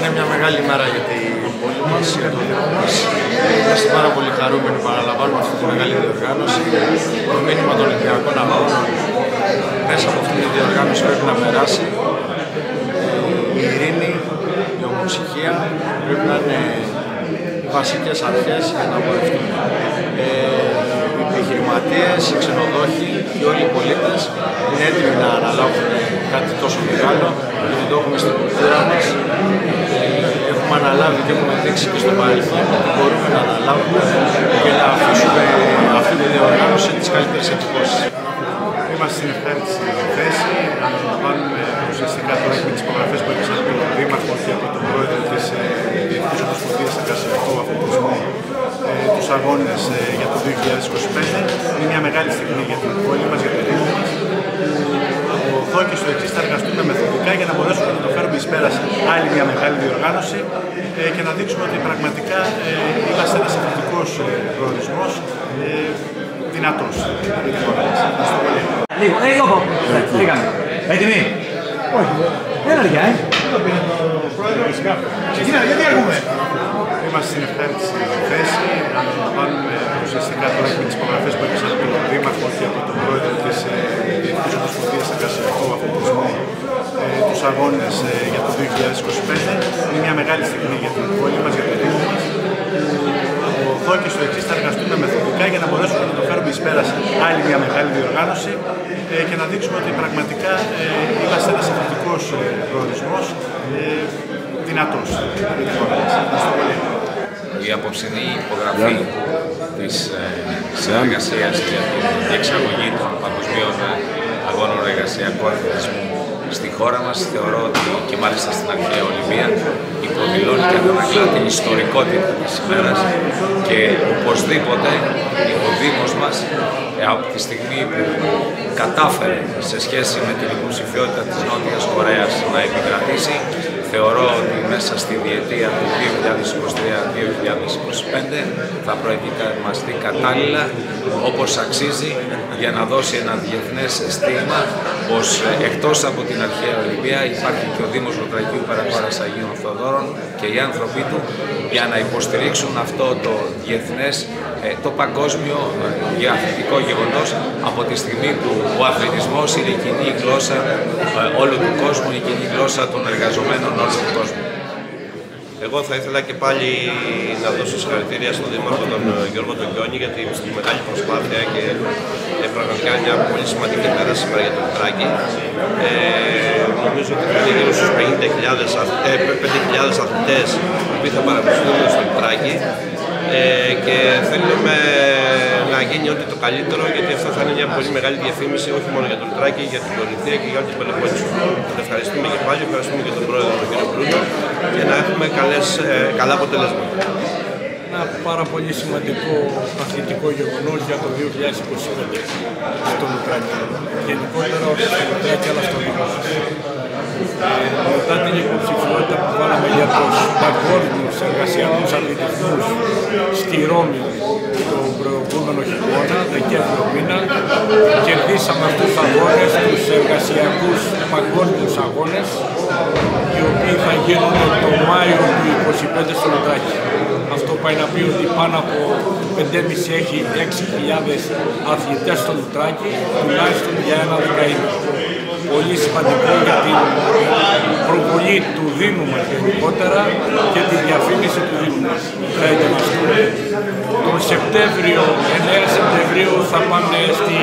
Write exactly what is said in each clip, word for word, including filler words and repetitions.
Είναι μια μεγάλη μέρα για την πόλη μας, για το Δήμο μας. Είμαστε πάρα πολύ χαρούμενοι που παραλαμβάνουμε αυτή τη μεγάλη διοργάνωση. Το μήνυμα των Ολυμπιακών Αγώνων μέσα από αυτή τη διοργάνωση πρέπει να περάσει. Η ειρήνη, η ομοψυχία πρέπει να είναι οι βασικές αρχές για να πορευτούμε. Ε, οι επιχειρηματίες, οι ξενοδόχοι και όλοι οι πολίτες είναι έτοιμοι να αναλάβουν κάτι τόσο μεγάλο, γιατί το έχουμε στην κουλτούρα μας. Έχουμε αναλάβει και έχουμε δείξει και στο παρελθόν ότι μπορούμε να αναλάβουμε και να αφήσουμε αυτή τη διοργάνωση τις καλύτερες εντυπώσεις. Είμαστε στην ευχάριστη θέση να αναλαμβάνουμε ουσιαστικά τώρα με τις υπογραφές που έπαιξαν από τον Δήμαρχο και από τον Πρόεδρο της Διεθνής Ομοσπονδίας Εργασιακού Αθλητισμού τους αγώνες για το δύο χιλιάδες είκοσι πέντε. Είναι μια μεγάλη στιγμή για την πόλη μας, για το Δήμο μας. Από εδώ και στο εξής θα εργαστούμε μεθοδικά για να μπορέσουμε να το φέρουμε εις πέρας άλλη μια μεγάλη διοργάνωση και να δείξουμε ότι πραγματικά είμαστε ένας αθλητικός προορισμός δυνατός για την χώρα μας. Ευχαριστώ πολύ. Λίγο, ε, λίγο από. Τι κάνει. Έτοιμοι. Όχι. Έλα ρε Γιάννη. Ξεκινάμε, γιατί αργούμε. Είμαστε στην ευχάριστη θέση να αναλαμβάνουμε ουσιαστικά τώρα με τις υπογραφές που έπαιξαν από τον Δήμαρχο και από τον Πρόεδρο της Διεθνής Ομοσπονδίας Εργασιακού Αθλητισμού τους αγώνες για το δύο χιλιάδες είκοσι πέντε. Είναι μια μεγάλη στιγμή για την πόλη μας, για το Δήμο μας. Από εδώ και στο εξής θα εργαστούμε μεθοδικά για να μπορέσουμε να το φέρουμε εις πέρας άλλη μια μεγάλη διοργάνωση και να δείξουμε ότι πραγματικά είμαστε ένας αθλητικός προορισμός δυνατός για την χώρα μας. Ευχαριστώ πολύ. Η απόψινή υπογραφή της συνεργασίας για την διεξαγωγή των παγκοσμίων αγώνων εργασιακού αθλητισμού στη χώρα μας θεωρώ ότι και μάλιστα στην αρχαία Ολυμπία υποδηλώνει και αντανακλά την ιστορικότητα της ημέρας και οπωσδήποτε ο Δήμος μας από τη στιγμή που κατάφερε σε σχέση με την υποψηφιότητα της Νότιας Κορέας να επικρατήσει, θεωρώ ότι μέσα στη διετία του δύο χιλιάδες είκοσι τρία με δύο χιλιάδες είκοσι πέντε θα προετοιμαστεί κατάλληλα όπως αξίζει για να δώσει ένα διεθνές στίγμα πως εκτός από την αρχαία Ολυμπία υπάρχει και ο Δήμος Λουτρακίου Παραχώρας Αγίων Θοδόρων και οι άνθρωποι του για να υποστηρίξουν αυτό το διεθνές, το παγκόσμιο αθλητικό γεγονός από τη στιγμή που ο αθλητισμός είναι η κοινή γλώσσα όλου του κόσμου, η κοινή γλώσσα των εργαζομένων όλου του κόσμου. Εγώ θα ήθελα και πάλι να δώσω συγχαρητήρια στον Δήμαρχο τον Γιώργο τον Κιόνι για την μεγάλη προσπάθεια και ε, πραγματικά μια πολύ σημαντική μέρα σήμερα για το Λουτράκι. Ε, νομίζω ότι είναι γύρω στους πενήντα χιλιάδες αθλητές που θα παρακολουθούν στο Λουτράκι ε, και θέλουμε να γίνει ό,τι το καλύτερο, γιατί αυτό θα είναι μια πολύ μεγάλη διαφήμιση όχι μόνο για το Λουτράκι, για την Κορινθία και για όλη την Πελοπόννησο. Τον ευχαριστούμε και πάλι, ευχαριστούμε και τον Πρόεδρο τον κύριο Μπρούνο και να έχουμε καλές, ε, καλά αποτελέσματα. Ένα πάρα πολύ σημαντικό αθλητικό γεγονός για το δύο χιλιάδες είκοσι πέντε στο Λουτράκι. Γενικότερα όχι στο Λουτράκι αλλά στο Δήμο. Μετά την υποψηφιότητα που βάλαμε για τους παγκόσμιους εργασιακούς αθλητισμούς στη Ρώμη τον προηγούμενο χειμώνα, Δεκέμβριο μήνα, κερδίσαμε αυτούς τους αγώνες, τους εργασιακούς παγκόσμιους αγώνες, οι οποίοι θα γίνουν το Μάιο του είκοσι πέντε στο Λουτράκι. Αυτό πάει να πει ότι πάνω από πέντε και μισό έχει έξι χιλιάδες αθλητές στο Λουτράκι, τουλάχιστον για ένα δεκαήμερο. Πολύ σημαντικό για την προβολή του Δήμου μας γενικότερα και τη διαφήμιση του Δήμου μας. Θα ετοιμαστούμε. Τον Σεπτέμβριο, εννέα Σεπτεμβρίου θα πάμε στη,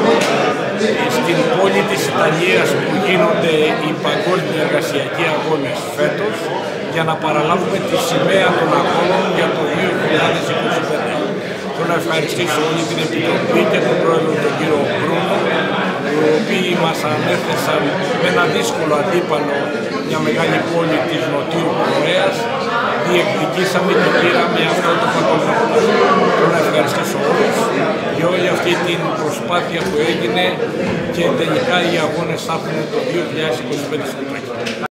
στην πόλη της Ιταλίας που γίνονται οι παγκόσμιοι εργασιακοί αγώνες φέτος για να παραλάβουμε τη σημαία των αγώνων για το δύο χιλιάδες είκοσι πέντε. Θέλω να ευχαριστήσω όλη την Επιτροπή και τον Πρόεδρο τον κύριο Μπρούνο, οι οποίοι μας ανέθεσαν με ένα δύσκολο αντίπαλο μια μεγάλη πόλη της Νοτιού Κορέας. Διεκδικήσαμε και πήραμε αυτό το παγκόσμιο. Θέλω να ευχαριστήσω όλους για όλη αυτή την προσπάθεια που έγινε και τελικά οι αγώνες θα έρθουν το δύο χιλιάδες είκοσι πέντε στο Λουτράκι.